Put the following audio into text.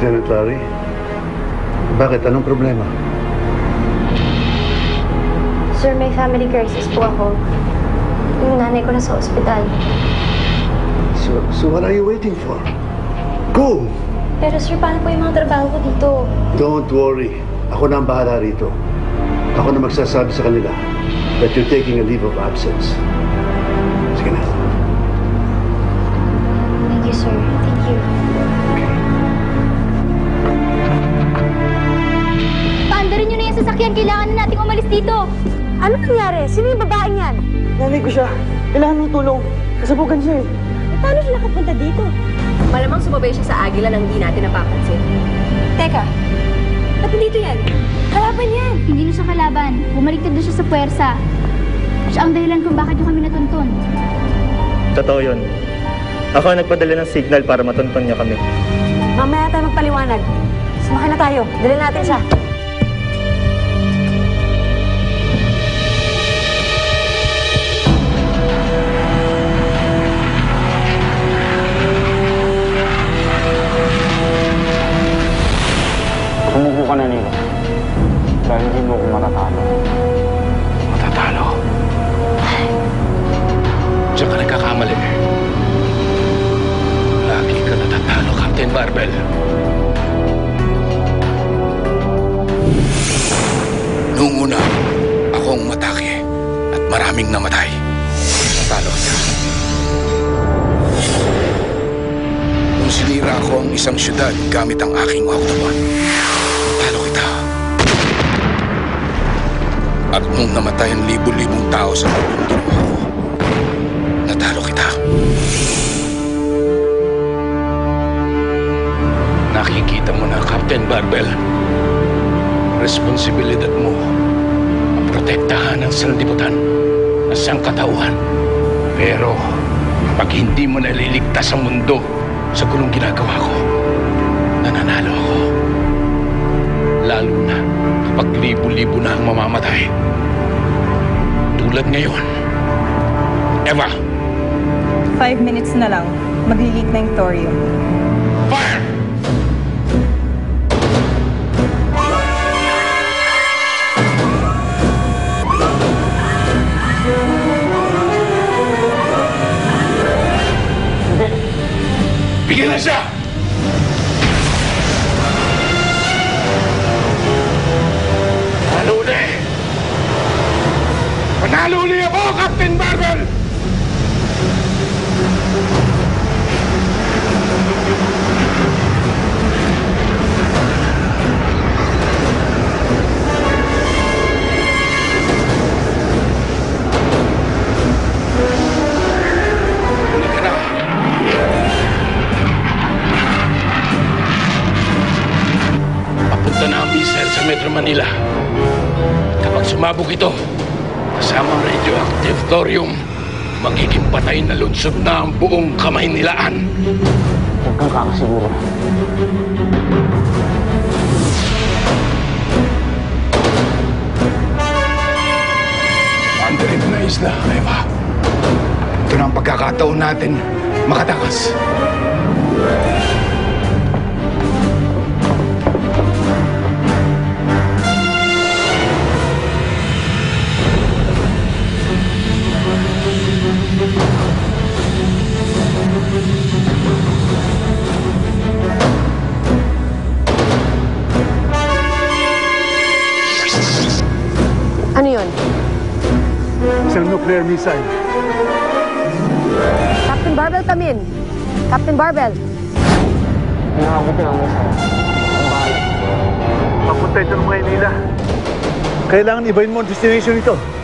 Lieutenant Larry? Bakit? Anong problema? Sir, may family crisis po ako. Yung nanay ko na sa ospital. So what are you waiting for? Go! Pero sir, paano po yung mga trabaho ko dito? Don't worry. Ako na ang bahala rito. Ako na magsasabi sa kanila that you're taking a leave of absence. Sige na. Thank you, sir. Thank you. Paandarin nyo na yung sasakyan. Kailangan na nating umalis dito. Ano nangyari? Sino yung babaeng yan? Nanay ko siya. Kailangan ng tulong. Kasabugan siya eh. Paano siya nakapunta dito? Malamang sumabay siya sa agila nang hindi natin napapansin. Teka, ba't dito yan? Kalaban yan! Hindi na siya kalaban. Bumaliktad doon siya sa puwersa. Siya ang dahilan kung bakit nyo kami natuntun. Totoo yun. Ako ang nagpadala ng signal para matuntun niya kami. Mamaya tayo magpaliwanag. Sumakay na tayo. Dali natin siya. Sumuko ka na, Nino. Dahil hindi mo ako matatalo. Matatalo? Diyan ka nagkakamali. Lagi ka natatalo, Captain Barbell. Noong una, ako ang matake at maraming namatay. Natalo niya. Nung sinira ako ang isang syudad gamit ang aking autobahn, natalo kita. At nung namatay ang libo-libong tao sa mundo ginawa ko, natalo kita. Nakikita mo na, Captain Barbell. Responsibilidad mo ang protektahan ng sanlibutan ng sangkatauhan. Pero kapag hindi mo naliligtas ang mundo sa gulong ginagawa ko, nananalo ako. Lalo na kapag libo-libo na ang mamamatay. Tulad ngayon. Eva! 5 minutes na lang. Maglilit na yung thorium. Fire! Bigyan na siya! Panalo uli! Panalo uli ako, Captain Barbell! Halika na! Papunta na ang missile sa Metro Manila. Kapag sumabog ito, kasamang radioactive thorium, magiging patay na lunsod na ang buong Kamaynilaan. Huwag kang kakasiguro. Andalin na isla, Eva. Ito na ang pagkakataon natin makatakas. Ano yun? Isang nuclear missile. Captain Barbell, come in. Captain Barbell. Nakakabot na ang missile. Ang bahala. Papunta ito ng Maynila. Kailangan ibahin mo ang destination ito.